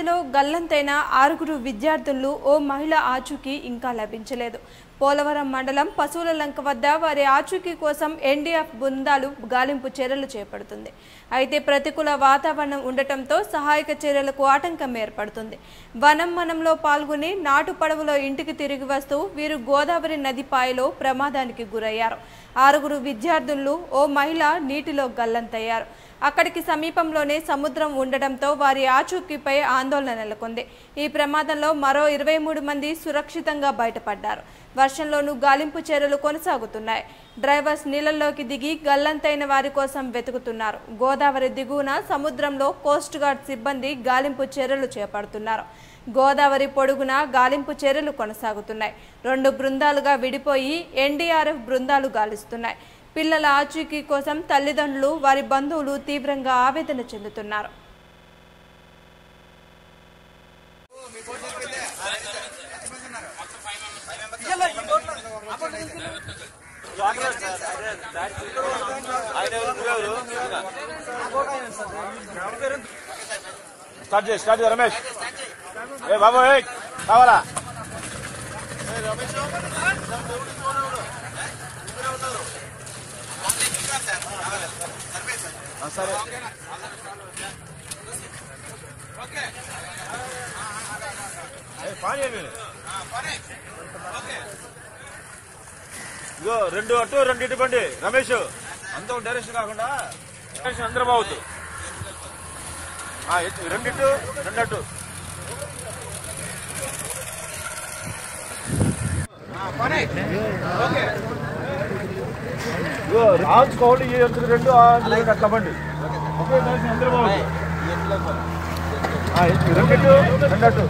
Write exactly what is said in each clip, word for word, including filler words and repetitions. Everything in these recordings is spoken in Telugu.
నదిలో గల్లంతైన ఆరుగురు విద్యార్థులు ఓ మహిళ ఆచూకీ ఇంకా లభించలేదు. పోలవరం మండలం పశువుల లంక వద్ద వారి ఆచూకీ కోసం ఎన్డీఆర్ఎఫ్ బృందాలు గాలింపు చర్యలు చేపడుతుంది. అయితే ప్రతికూల వాతావరణం ఉండటంతో సహాయక చర్యలకు ఆటంకం ఏర్పడుతుంది. వనం వనంలో పాల్గొని నాటు పడవలో ఇంటికి తిరిగి వస్తూ వీరు గోదావరి నది పాయలో ప్రమాదానికి గురయ్యారు. ఆరుగురు విద్యార్థులు ఓ మహిళ నీటిలో గల్లంతయ్యారు. అక్కడికి సమీపంలోనే సముద్రం ఉండడంతో వారి ఆచూకీపై ఆందోళన నెలకొంది. ఈ ప్రమాదంలో మరో ఇరవై మూడు మంది సురక్షితంగా బయటపడ్డారు. వర్షంలోనూ గాలింపు చర్యలు కొనసాగుతున్నాయి. డ్రైవర్స్ నీళ్లలోకి దిగి గల్లంతైన వారి కోసం వెతుకుతున్నారు. గోదావరి దిగువన సముద్రంలో కోస్ట్ గార్డ్ సిబ్బంది గాలింపు చర్యలు చేపడుతున్నారు. గోదావరి పొడుగున గాలింపు చర్యలు కొనసాగుతున్నాయి. రెండు బృందాలుగా విడిపోయి ఎన్డీఆర్ఎఫ్ బృందాలు గాలిస్తున్నాయి. పిల్లల ఆచూకీ కోసం తల్లిదండ్రులు వారి బంధువులు తీవ్రంగా ఆవేదన చెందుతున్నారు. స్టార్ట్ చేయి స్టార్ట్ చేయి రమేష్. ఏ బాబు ఏ కావాలా సరే ఇగో రెండు అటు రెండు ఇటు పండి రమేష్. అంత డైరెక్షన్ కాకుండా డైరెక్షన్ అందరం అవుతు రెండిటు రెండు అటు ఆంచుకోవాలి. ఈ అంచులు రెండు అట్లా పండి ఒకే డైరెక్షన్ అందరం అవుతుంది. రెండిటు రెండు అటు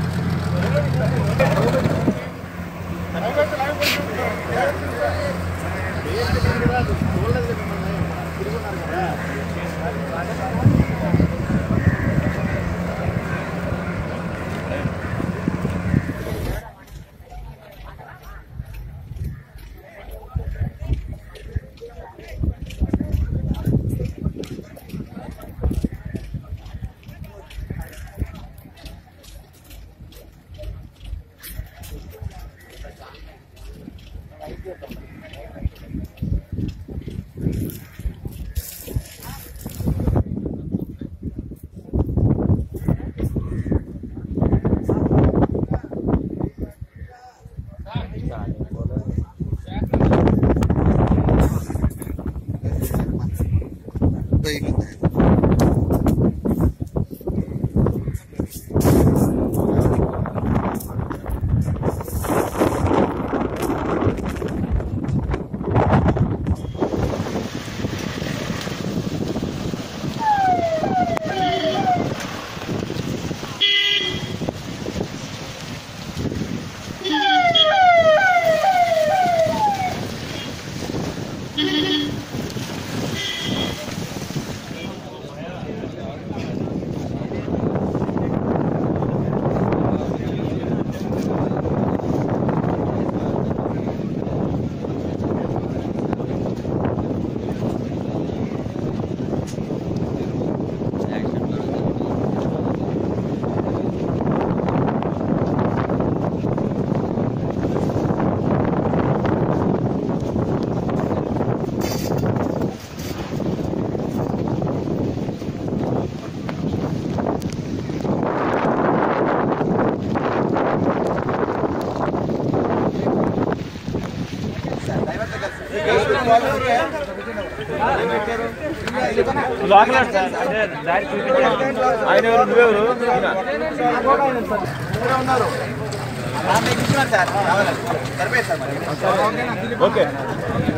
ఆయన ఎవరు నువ్వెవరు ఉన్నారు ఓకే.